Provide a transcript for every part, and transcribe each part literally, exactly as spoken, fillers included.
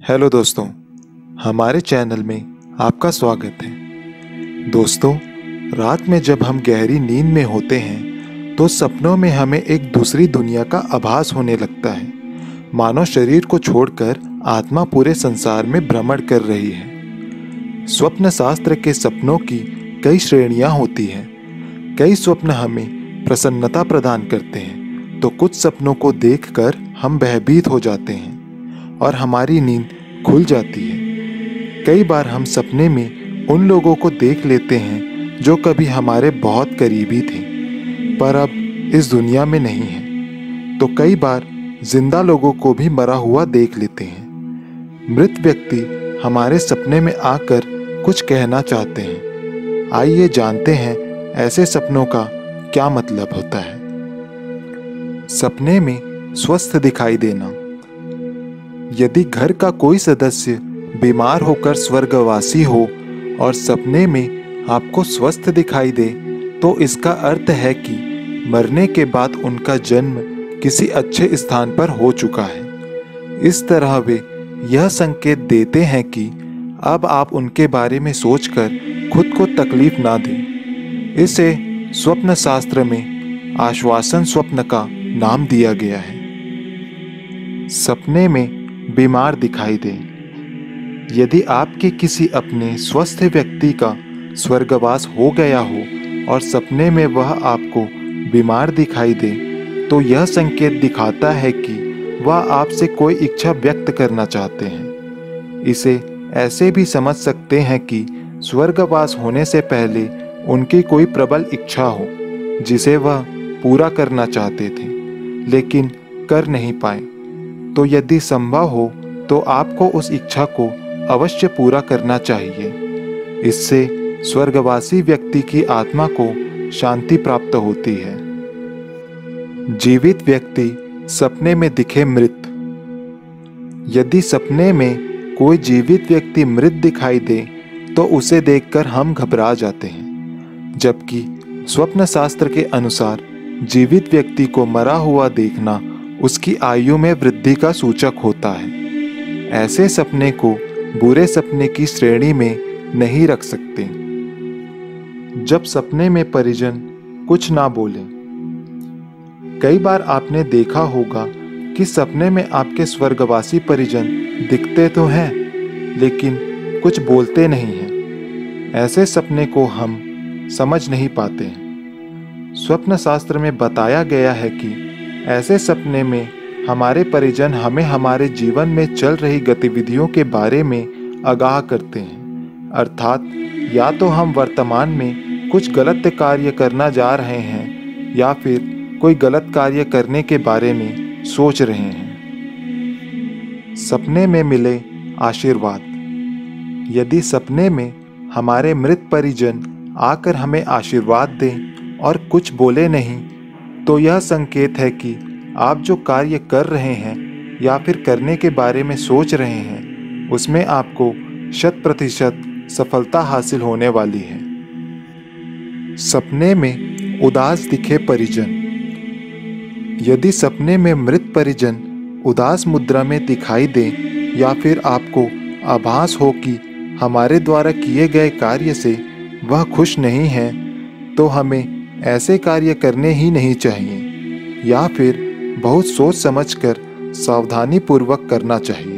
Hello दोस्तों, हमारे channel में आपका स्वागत है। दोस्तों, रात में जब हम गहरी नींद में होते हैं तो सपनों में हमें एक दूसरी दुनिया का आभास होने लगता है, मानो शरीर को छोड़कर आत्मा पूरे संसार में भ्रमण कर रही है। स्वप्न शास्त्र के सपनों की कई श्रेणियां होती हैं। कई स्वप्न हमें प्रसन्नता प्रदान करते हैं तो कुछ सपनों को देखकर हम भयभीत हो जाते हैं और हमारी नींद खुल जाती है। कई बार हम सपने में उन लोगों को देख लेते हैं जो कभी हमारे बहुत करीबी थे पर अब इस दुनिया में नहीं हैं। तो कई बार जिंदा लोगों को भी मरा हुआ देख लेते हैं। मृत व्यक्ति हमारे सपने में आकर कुछ कहना चाहते हैं। आइए जानते हैं ऐसे सपनों का क्या मतलब होता है। सपने में स्वस्थ दिखाई देना। यदि घर का कोई सदस्य बीमार होकर स्वर्गवासी हो और सपने में आपको स्वस्थ दिखाई दे तो इसका अर्थ है कि मरने के बाद उनका जन्म किसी अच्छे स्थान पर हो चुका है। इस तरह वे यह संकेत देते हैं कि अब आप उनके बारे में सोचकर खुद को तकलीफ ना दें। इसे स्वप्न शास्त्र में आश्वासन स्वप्न का नाम दिया गया है। सपने में बीमार दिखाई दे। यदि आपके किसी अपने स्वस्थ व्यक्ति का स्वर्गवास हो गया हो और सपने में वह आपको बीमार दिखाई दे तो यह संकेत दिखाता है कि वह आपसे कोई इच्छा व्यक्त करना चाहते हैं। इसे ऐसे भी समझ सकते हैं कि स्वर्गवास होने से पहले उनकी कोई प्रबल इच्छा हो जिसे वह पूरा करना चाहते थे लेकिन कर नहीं पाए। तो यदि संभव हो तो आपको उस इच्छा को अवश्य पूरा करना चाहिए। इससे स्वर्गवासी व्यक्ति की आत्मा को शांति प्राप्त होती है। जीवित व्यक्ति सपने में दिखे मृत। यदि सपने में कोई जीवित व्यक्ति मृत दिखाई दे तो उसे देखकर हम घबरा जाते हैं, जबकि स्वप्न शास्त्र के अनुसार जीवित व्यक्ति को मरा हुआ देखना उसकी आयु में वृद्धि का सूचक होता है। ऐसे सपने को बुरे सपने की श्रेणी में नहीं रख सकते। जब सपने में परिजन कुछ ना बोले। कई बार आपने देखा होगा कि सपने में आपके स्वर्गवासी परिजन दिखते तो हैं लेकिन कुछ बोलते नहीं हैं। ऐसे सपने को हम समझ नहीं पाते हैं। स्वप्न शास्त्र में बताया गया है कि ऐसे सपने में हमारे परिजन हमें हमारे जीवन में चल रही गतिविधियों के बारे में आगाह करते हैं। अर्थात या तो हम वर्तमान में कुछ गलत कार्य करना जा रहे हैं या फिर कोई गलत कार्य करने के बारे में सोच रहे हैं। सपने में मिले आशीर्वाद। यदि सपने में हमारे मृत परिजन आकर हमें आशीर्वाद दें और कुछ बोले नहीं तो यह संकेत है कि आप जो कार्य कर रहे हैं या फिर करने के बारे में सोच रहे हैं उसमें आपको शत प्रतिशत सफलता हासिल होने वाली है। सपने में उदास दिखे परिजन। यदि सपने में मृत परिजन उदास मुद्रा में दिखाई दे या फिर आपको आभास हो कि हमारे द्वारा किए गए कार्य से वह खुश नहीं है तो हमें ऐसे कार्य करने ही नहीं चाहिए या फिर बहुत सोच समझकर सावधानी पूर्वक करना चाहिए।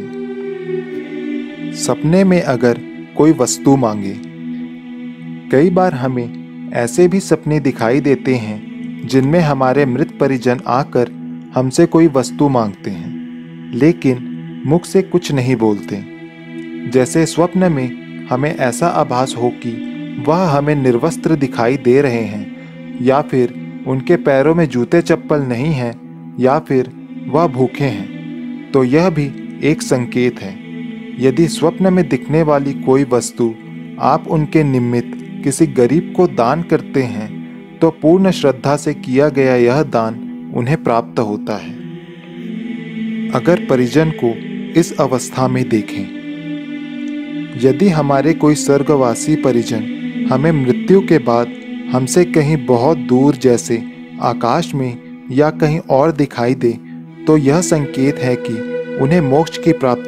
सपने में अगर कोई वस्तु मांगे। कई बार हमें ऐसे भी सपने दिखाई देते हैं जिनमें हमारे मृत परिजन आकर हमसे कोई वस्तु मांगते हैं लेकिन मुख से कुछ नहीं बोलते। जैसे स्वप्न में हमें ऐसा आभास हो कि वह हमें निर्वस्त्र दिखाई दे रहे हैं या फिर उनके पैरों में जूते चप्पल नहीं हैं या फिर वह भूखे हैं तो यह भी एक संकेत है। यदि स्वप्न में दिखने वाली कोई वस्तु आप उनके निमित्त किसी गरीब को दान करते हैं तो पूर्ण श्रद्धा से किया गया यह दान उन्हें प्राप्त होता है। अगर परिजन को इस अवस्था में देखें। यदि हमारे कोई स्वर्गवासी परिजन हमें मृत्यु के बाद हमसे कहीं बहुत दूर जैसे आकाश में या कहीं और दिखाई दे तो यह संकेत है कि उन्हें मोक्ष की प्राप्ति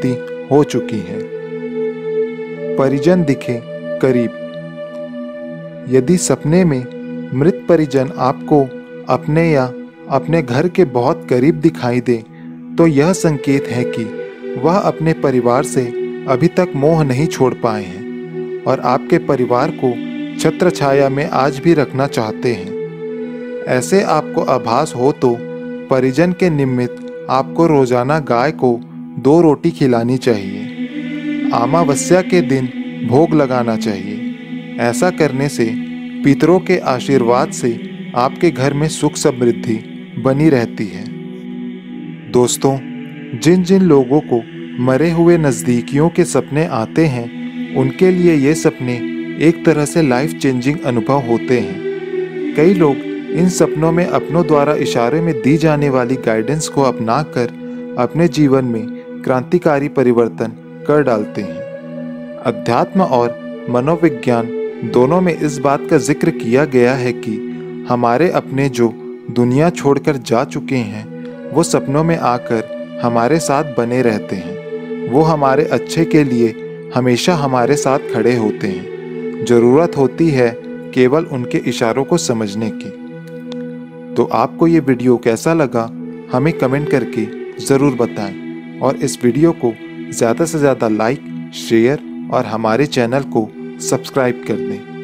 हो चुकी हैं। परिजन दिखे करीब। यदि सपने में मृत परिजन आपको अपने या अपने घर के बहुत करीब दिखाई दे, तो यह संकेत है कि वह अपने परिवार से अभी तक मोह नहीं छोड़ पाए हैं और आपके परिवार को छत्र छाया में आज भी रखना चाहते हैं। ऐसे आपको आभास हो तो परिजन के निमित्त आपको रोजाना गाय को दो रोटी खिलानी चाहिए। अमावस्या के दिन भोग लगाना चाहिए। ऐसा करने से पितरों के आशीर्वाद से आपके घर में सुख समृद्धि बनी रहती है। दोस्तों, जिन जिन लोगों को मरे हुए नज़दीकियों के सपने आते हैं, उनके लिए ये सपने एक तरह से लाइफ चेंजिंग अनुभव होते हैं। कई लोग इन सपनों में अपनों द्वारा इशारे में दी जाने वाली गाइडेंस को अपनाकर अपने जीवन में क्रांतिकारी परिवर्तन कर डालते हैं। अध्यात्म और मनोविज्ञान दोनों में इस बात का जिक्र किया गया है कि हमारे अपने जो दुनिया छोड़कर जा चुके हैं, वो सपनों में आकर हमारे साथ बने रहते हैं। वो हमारे अच्छे के लिए हमेशा हमारे साथ खड़े होते हैं। ज़रूरत होती है केवल उनके इशारों को समझने की। तो आपको ये वीडियो कैसा लगा, हमें कमेंट करके ज़रूर बताएं और इस वीडियो को ज़्यादा से ज़्यादा लाइक, शेयर और हमारे चैनल को सब्सक्राइब कर दें।